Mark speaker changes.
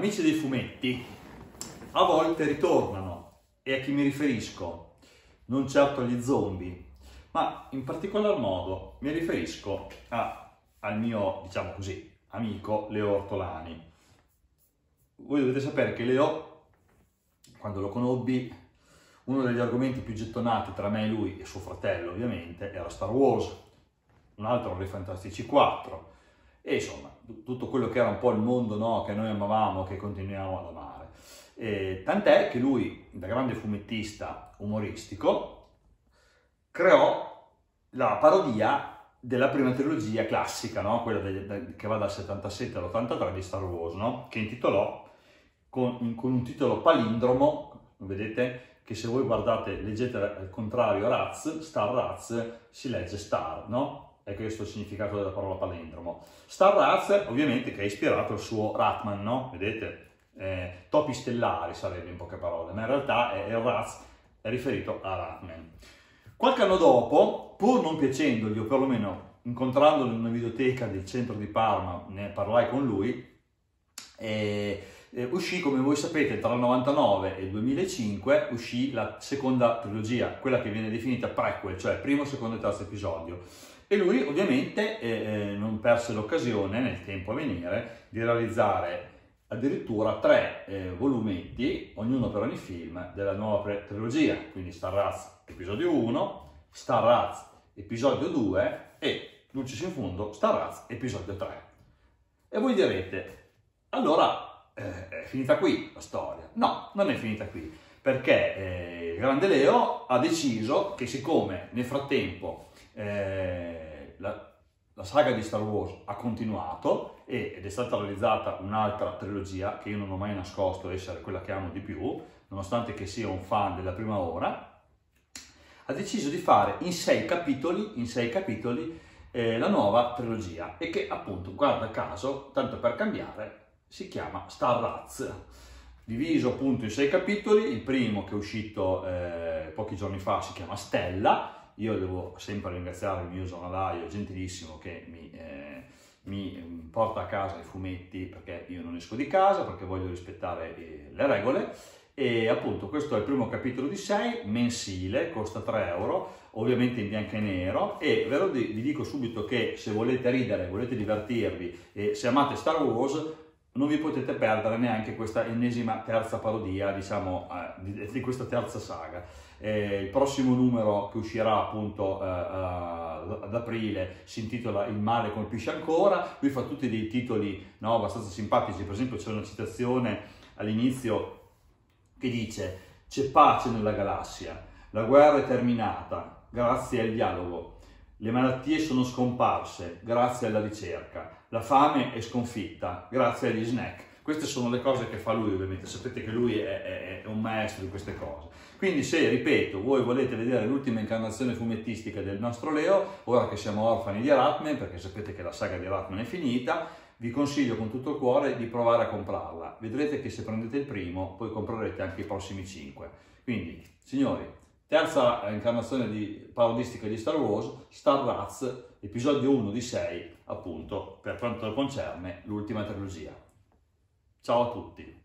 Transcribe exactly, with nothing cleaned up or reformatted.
Speaker 1: Amici dei fumetti, a volte ritornano, e a chi mi riferisco? Non certo agli zombie, ma in particolar modo mi riferisco a, al mio, diciamo così, amico Leo Ortolani. Voi dovete sapere che Leo, quando lo conobbi, uno degli argomenti più gettonati tra me e lui e suo fratello ovviamente era Star Wars, un altro era i Fantastici quattro e insomma tutto quello che era un po' il mondo, no, che noi amavamo, che continuiamo ad amare. E tant'è che lui, da grande fumettista umoristico, creò la parodia della prima trilogia classica, no? Quella de, de, che va dal settantasette all'ottantatré di Star Wars, no? Che intitolò con, con un titolo palindromo, vedete che se voi guardate, leggete al contrario Raz, Star Raz, si legge Star, no? È questo il significato della parola palindromo. Star Raz, ovviamente, che ha ispirato il suo Ratman, no? Vedete? Eh, topi stellari sarebbe in poche parole, ma in realtà è, il Raz è riferito a Ratman. Qualche anno dopo, pur non piacendogli, o perlomeno incontrandolo in una videoteca del centro di Parma, ne parlai con lui, e, e uscì, come voi sapete, tra il novantanove e il duemilacinque, uscì la seconda trilogia, quella che viene definita prequel, cioè primo, secondo e terzo episodio. E lui ovviamente eh, non perse l'occasione nel tempo a venire di realizzare addirittura tre eh, volumetti, ognuno per ogni film, della nuova trilogia, quindi Star Raz episodio uno, Star Raz episodio due e, lucis in fundo, Star Raz episodio tre. E voi direte, allora eh, è finita qui la storia? No, non è finita qui, perché eh, il grande Leo ha deciso che siccome nel frattempo eh, la, la saga di Star Wars ha continuato ed è stata realizzata un'altra trilogia che io non ho mai nascosto essere quella che amo di più, nonostante che sia un fan della prima ora, ha deciso di fare in sei capitoli, in sei capitoli eh, la nuova trilogia e che appunto, guarda caso, tanto per cambiare, si chiama Star Raz. Diviso appunto in sei capitoli, il primo che è uscito eh, pochi giorni fa si chiama Stella. Io devo sempre ringraziare il mio giornalaio gentilissimo che mi, eh, mi porta a casa i fumetti perché io non esco di casa, perché voglio rispettare eh, le regole. E appunto questo è il primo capitolo di sei, mensile, costa tre euro, ovviamente in bianco e nero, e ve lo vi dico subito che se volete ridere, volete divertirvi e se amate Star Wars non vi potete perdere neanche questa ennesima terza parodia, diciamo, eh, di, di questa terza saga. Eh, il prossimo numero che uscirà appunto eh, ad aprile si intitola Il male colpisce ancora. Lui fa tutti dei titoli, no, abbastanza simpatici. Per esempio c'è una citazione all'inizio che dice: c'è pace nella galassia, la guerra è terminata grazie al dialogo, le malattie sono scomparse grazie alla ricerca, la fame è sconfitta grazie agli snack. Queste sono le cose che fa lui, ovviamente, sapete che lui è, è, è un maestro di queste cose. Quindi se, ripeto, voi volete vedere l'ultima incarnazione fumettistica del nostro Leo, ora che siamo orfani di Ratman, perché sapete che la saga di Ratman è finita, vi consiglio con tutto il cuore di provare a comprarla. Vedrete che se prendete il primo, poi comprerete anche i prossimi cinque. Quindi, signori, terza incarnazione di, parodistica di Star Wars, Star Raz, episodio uno di sei, appunto, per quanto concerne l'ultima trilogia. Ciao a tutti!